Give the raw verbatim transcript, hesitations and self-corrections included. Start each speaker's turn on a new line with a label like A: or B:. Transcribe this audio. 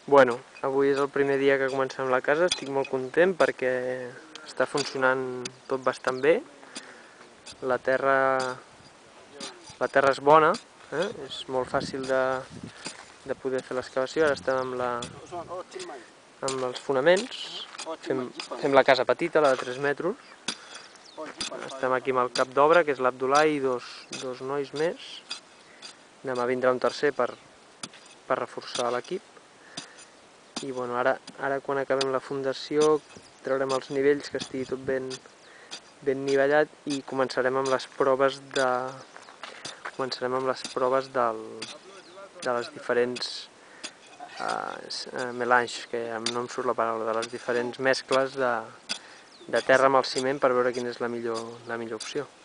A: Bueno, avui és el primer dia que comencem la casa, estic molt content perquè està funcionant tot bastant bé. La terra, la terra és bona, eh? És molt fàcil de, de poder fer l'excavació. Ara estem amb, la, amb els fonaments, fem, fem la casa petita, la de tres metres. Estem aquí amb el cap d'obra, que és l'Abdullah i dos, dos nois més. Demà vindrà un tercer per, per reforçar l'equip. I bueno, ara, ara quan acabem la fundació traurem els nivells, que estigui tot ben, ben nivellat, i començarem amb les proves de començarem amb les proves del, de les diferents uh, melange, que no em surt la paraula, de les diferents mescles de, de terra amb el ciment, per veure quina és la millor, la millor opció.